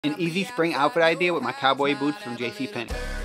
An easy spring outfit idea with my cowboy boots from JCPenney.